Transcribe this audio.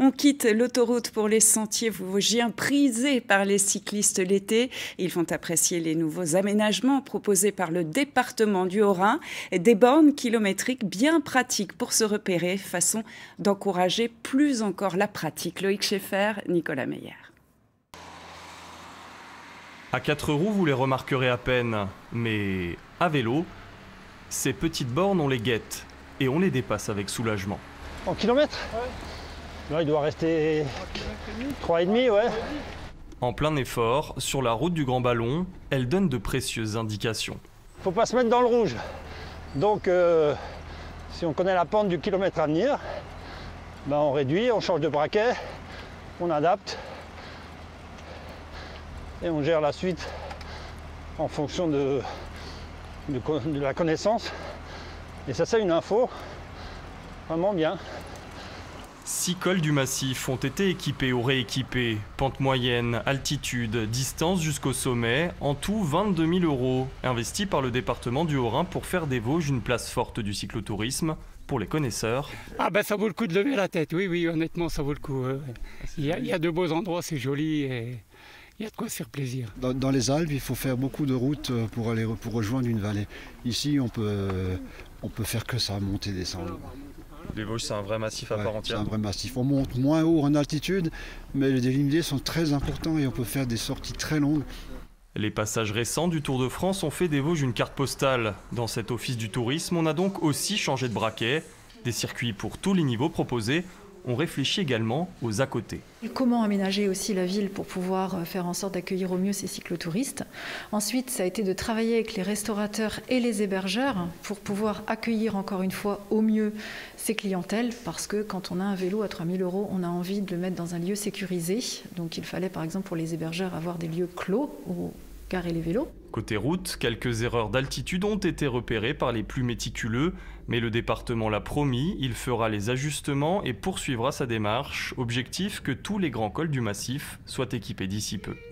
On quitte l'autoroute pour les sentiers vosgiens prisés par les cyclistes l'été. Ils vont apprécier les nouveaux aménagements proposés par le département du Haut-Rhin. Des bornes kilométriques bien pratiques pour se repérer, façon d'encourager plus encore la pratique. Loïc Schaeffer, Nicolas Meyer. À 4 roues, vous les remarquerez à peine, mais à vélo, ces petites bornes, on les guette et on les dépasse avec soulagement. En kilomètres ? Ouais. Là, il doit rester 3,5, ouais. En plein effort, sur la route du Grand Ballon, elle donne de précieuses indications. Faut pas se mettre dans le rouge. Donc, si on connaît la pente du kilomètre à venir, ben on réduit, on change de braquet, on adapte. Et on gère la suite en fonction de la connaissance. Et ça, c'est une info vraiment bien. 6 cols du massif ont été équipés ou rééquipés. Pente moyenne, altitude, distance jusqu'au sommet. En tout, 22 000 € investis par le département du Haut-Rhin pour faire des Vosges une place forte du cyclotourisme. Pour les connaisseurs. Ah ben ça vaut le coup de lever la tête, oui, honnêtement, ça vaut le coup. Il y a de beaux endroits, c'est joli et il y a de quoi se faire plaisir. Dans les Alpes, il faut faire beaucoup de routes pour rejoindre une vallée. Ici, on peut faire que ça, monter, descendre. Les Vosges, c'est un vrai massif à part entière. C'est un vrai massif. On monte moins haut en altitude, mais les dénivelés sont très importants et on peut faire des sorties très longues. Les passages récents du Tour de France ont fait des Vosges une carte postale. Dans cet office du tourisme, on a donc aussi changé de braquet. Des circuits pour tous les niveaux proposés. On réfléchit également aux à côté. Comment aménager aussi la ville pour pouvoir faire en sorte d'accueillir au mieux ces cyclotouristes. Ensuite, ça a été de travailler avec les restaurateurs et les hébergeurs pour pouvoir accueillir encore une fois au mieux ces clientèles, parce que quand on a un vélo à 3 000 €, on a envie de le mettre dans un lieu sécurisé. Donc il fallait par exemple pour les hébergeurs avoir des lieux clos où garer les vélos. Côté route, quelques erreurs d'altitude ont été repérées par les plus méticuleux, mais le département l'a promis, il fera les ajustements et poursuivra sa démarche. Objectif que tous les grands cols du massif soient équipés d'ici peu.